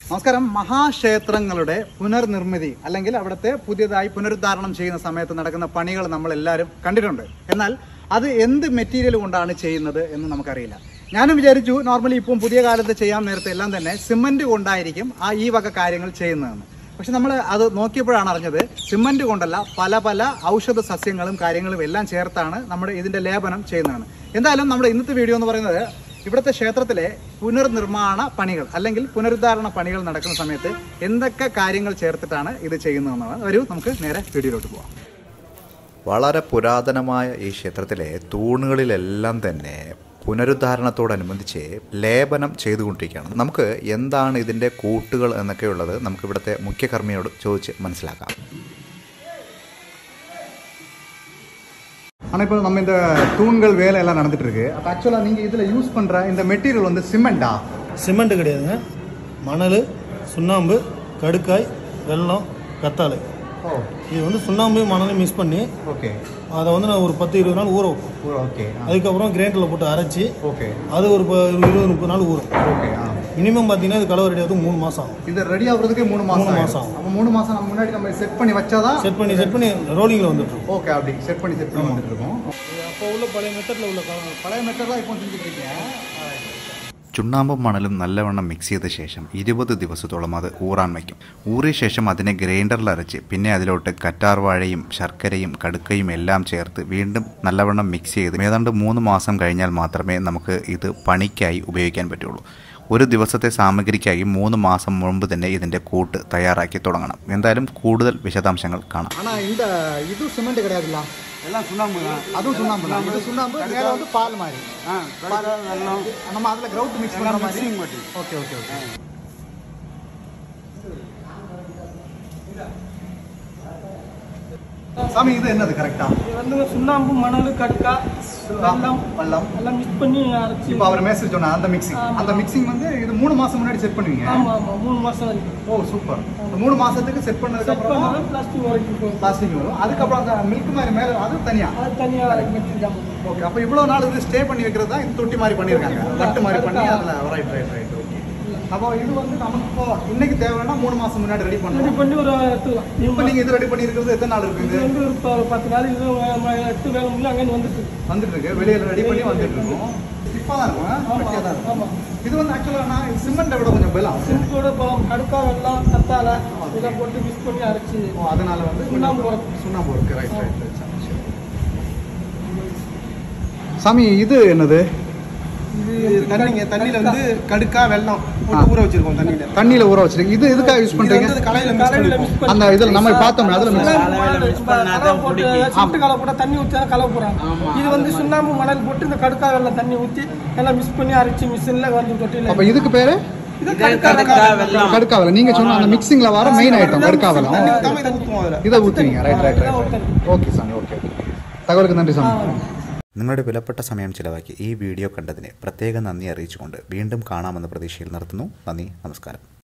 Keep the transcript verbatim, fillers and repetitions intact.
നമസ്കാരം. മഹാക്ഷേത്രങ്ങളുടെ പുനർനിർമ്മിതി അല്ലെങ്കിൽ അവിടുത്തെ പുതിയതായി പുനരുദ്ധാരണം ചെയ്യുന്ന സമയത്ത് നടക്കുന്ന പണികൾ നമ്മളെല്ലാവരും കണ്ടിട്ടുണ്ട്. എന്നാൽ അത് എന്ത് മെറ്റീരിയൽ കൊണ്ടാണ് ചെയ്യുന്നത് എന്ന് നമുക്കറിയില്ല. ഞാനും വിചാരിച്ചു നോർമലി ഇപ്പം പുതിയ കാലത്ത് ചെയ്യാൻ നേരത്തെ എല്ലാം തന്നെ സിമന്റ് കൊണ്ടായിരിക്കും ആ ഈ വക കാര്യങ്ങൾ ചെയ്യുന്നതെന്ന്. പക്ഷെ നമ്മൾ അത് നോക്കിയപ്പോഴാണ് അറിഞ്ഞത് സിമന്റ് കൊണ്ടല്ല, പല പല ഔഷധ സസ്യങ്ങളും കാര്യങ്ങളും എല്ലാം ചേർത്താണ് നമ്മുടെ ഇതിന്റെ ലേപനം ചെയ്യുന്നതാണ്. എന്തായാലും നമ്മുടെ ഇന്നത്തെ വീഡിയോ എന്ന് പറയുന്നത് ഇവിടുത്തെ ക്ഷേത്രത്തിലെ പുനർനിർമ്മാണ പണികൾ അല്ലെങ്കിൽ പുനരുദ്ധാരണ പണികൾ നടക്കുന്ന സമയത്ത് എന്തൊക്കെ കാര്യങ്ങൾ ചേർത്തിട്ടാണ് ഇത് ചെയ്യുന്നതെന്നാണ്. ഒരു നമുക്ക് നേരെ വീഡിയോയിലോട്ട് പോവാം. വളരെ പുരാതനമായ ഈ ക്ഷേത്രത്തിലെ തൂണുകളിലെല്ലാം തന്നെ പുനരുദ്ധാരണത്തോടനുബന്ധിച്ച് ലേപനം ചെയ്തുകൊണ്ടിരിക്കുകയാണ്. നമുക്ക് എന്താണ് ഇതിൻ്റെ കൂട്ടുകൾ എന്നൊക്കെയുള്ളത് നമുക്ക് ഇവിടുത്തെ മുഖ്യകർമ്മിയോട് ചോദിച്ച് മനസ്സിലാക്കാം. ஆனால் இப்போ நம்ம இந்த தூண்கள் வேலை எல்லாம் நடந்துட்டு இருக்கு. அப்போ ஆக்சுவலாக நீங்கள் இதில் யூஸ் பண்ணுற இந்த மெட்டீரியல் வந்து சிமெண்டா? சிமெண்ட் கிடையாதுங்க, மணல், சுண்ணாம்பு, கடுக்காய், வெல்லம், கத்தாழை. ஓ, இது வந்து சுண்ணாம்பு மணலையும் மிக்ஸ் பண்ணி ஓகே அதை வந்து நான் ஒரு பத்து இருபது நாள் ஊற வைப்போம். ஓகே, அதுக்கப்புறம் கிரைண்டரில் போட்டு அரைச்சி ஓகே அது ஒரு இருபது முப்பது நாள் ஊறும். ஓகே. மினிமம் பார்த்தீங்கன்னா இது கலவை ரெடி ஆகுது மூணு மாதம் ஆகும். இது ரெடி ஆகுறதுக்கு மூணு மாதம் மூணு மாதம் ஆகும். அப்போ மூணு மாதம் நம்ம முன்னாடி நம்ம செட் பண்ணி வச்சாதான் செட் பண்ணி செட் பண்ணி ரோலிங்கில் வந்துட்டு இருக்கும். ஓகே, அப்படி செட் பண்ணி செட் பண்ணி வந்துட்டு இருக்கோம். அப்போ உள்ள பழைய மெத்தடில் உள்ள பழைய மெத்தட் இப்போ செஞ்சுட்டு இருக்கீங்க. ചുണ്ണാമ്പും മണലും നല്ലവണ്ണം മിക്സ് ചെയ്ത ശേഷം ഇരുപത് ദിവസത്തോളം അത് ഊറാൻ വയ്ക്കും. ഊറിയ ശേഷം അതിനെ ഗ്രൈൻഡറിൽ അരച്ച് പിന്നെ അതിലോട്ട് കറ്റാർവാഴയും ശർക്കരയും കടുക്കയും എല്ലാം ചേർത്ത് വീണ്ടും നല്ലവണ്ണം മിക്സ് ചെയ്ത് ഏതാണ്ട് മൂന്ന് മാസം കഴിഞ്ഞാൽ മാത്രമേ നമുക്ക് ഇത് പണിക്കായി ഉപയോഗിക്കാൻ പറ്റുള്ളൂ. ഒരു ദിവസത്തെ സാമഗ്രിക്കായി മൂന്ന് മാസം മുമ്പ് തന്നെ ഇതിൻ്റെ കൂട്ട് തയ്യാറാക്കി തുടങ്ങണം. എന്തായാലും കൂടുതൽ വിശദാംശങ്ങൾ കാണാം. ஆனால் இந்த இது சிமெண்ட் கிடையாதுல்ல, எல்லாம் சுண்ணாம்பு தான். அதுவும் சுண்ணாம்பு தான். இது சுண்ணாம்பு மேலே வந்து பால் மாதிரி. ஆ, கடுக்காய், வெல்லம், நம்ம அதில் கிரவுட் மிக்ஸ் பண்ணுற மாதிரி. மிக்சிங் மட்டும். Okay okay okay. சாமி இது என்னது கரெக்டா? இது வந்து சுண்ணாம்பு, மணல், கடுக்காய், வெல்லம் வெல்லம் எல்லாம் மிக்ஸ் பண்ணி அரைச்சி. இப்போ அவர் மேஸ்திரி சொன்ன அந்த மிக்சிங் அந்த மிக்சிங் வந்து இது மூணு மாசம் முன்னாடி செட் பண்ணுவீங்க. ஆமா ஆமா மூணு மாசம் வரைக்கும். ஓ சூப்பர். மூணு மாசத்துக்கு செட் பண்ணதுக்கு செட் அப்புறம் பண்ணாலும் பிளாஸ்டிக் வரைக்கும் போகும். பிளாஸ்டிக் வரும். அதுக்கப்புறம் அந்த மில்க் மாதிரி மேலே அது தனியா. அது தனியாக வச்சுருக்காங்க. ஓகே. அப்போ இவ்வளோ நாள் இது ஸ்டே பண்ணி வைக்கிறது தான் இது தொட்டி மாதிரி பண்ணியிருக்காங்க, தட்டு மாதிரி பண்ணி அதில் ரைட் ரைட் ரைட் ஓகே. அப்போ இது வந்து நமக்கு இப்போ இன்னைக்கு தேவைன்னா மூணு மாசம் முன்னாடி ரெடி ரெடி பண்ணணும். பண்ணி ஒரு எடுத்துக்கலாம். இப்போ நீங்கள் இது ரெடி பண்ணி இருக்கிறது எத்தனை நாள் இது இருக்குது? வந்து ஒரு ப- பத்து நாள் இது எட்டு வேலை முடியல அங்கே வந்துட்டு இருக்கு. வந்துட்டு இருக்கு, வெளியில் ரெடி பண்ணி வந்துட்டு இருக்கோம். ஸ்டிப்பாக தான் இருக்கும், ஆமா கட்டியாக தான் இருக்கும். ஆமா. இது வந்து ஆக்சுவலாக நான் சிமெண்ட்டை விட கொஞ்சம் பலம். சிமெண்டோட பழம், கடுக்காய், வெல்லம், கத்தாழை இதை போட்டு மிக்ஸ் பண்ணி அரைச்சி ஓ, அதனால வந்து சுண்ணாம்பு வரும். சுண்ணாம்பு இருக்கு. Right right right. சாமி இது என்னது? இது தண்ணிங்க, தண்ணியில வந்து கடுக்காய், வெல்லம் போட்டு ஊற வச்சிருக்கோம். தண்ணியில தண்ணியில ஊற வச்சிருக்கு. இது எதுக்காக யூஸ் பண்றீங்க? இது கலையில மிக்ஸ் கலவையில் பண்ணிருக்கோம். மிக்ஸ் பண்ணி அந்த இதுல நம்ம பார்த்தோம் அதுல mix பண்ணி- கலவை போட்டு சிமெண்ட் கலவை போட்டா தண்ணி ஊற்றி கலவை போடுறாங்க. இது வந்து சுண்ணாம்பு, மணல் போட்டு இந்த கடுக்காய், வெல்லம் தண்ணி ஊற்றி எல்லாம் மிக்ஸ் பண்ணி அரைச்சி மிஷின்ல வந்து தொட்டில. அப்ப இதுக்கு பேரு இது கடுக்காய், வெல்லம். கடுக்காவல. நீங்க சொன்ன அந்த மிக்சிங்ல வர மெயின் ஐட்டம் கடுக்காவலம். தண்ணி இதை ஊற்றுவோம் அதில். இதை ஊத்துவீங்க. Right right right. ஓகே சாமி, ஓகே ஓகே. തകവർക്ക് നന്ദി സാമി. നിങ്ങളുടെ വിലപ്പെട്ട സമയം ചിലവാക്കി ഈ വീഡിയോ കണ്ടതിന് പ്രത്യേക നന്ദി അറിയിച്ചുകൊണ്ട് വീണ്ടും കാണാമെന്ന പ്രതീക്ഷയിൽ നിർത്തുന്നു. നന്ദി, നമസ്കാരം.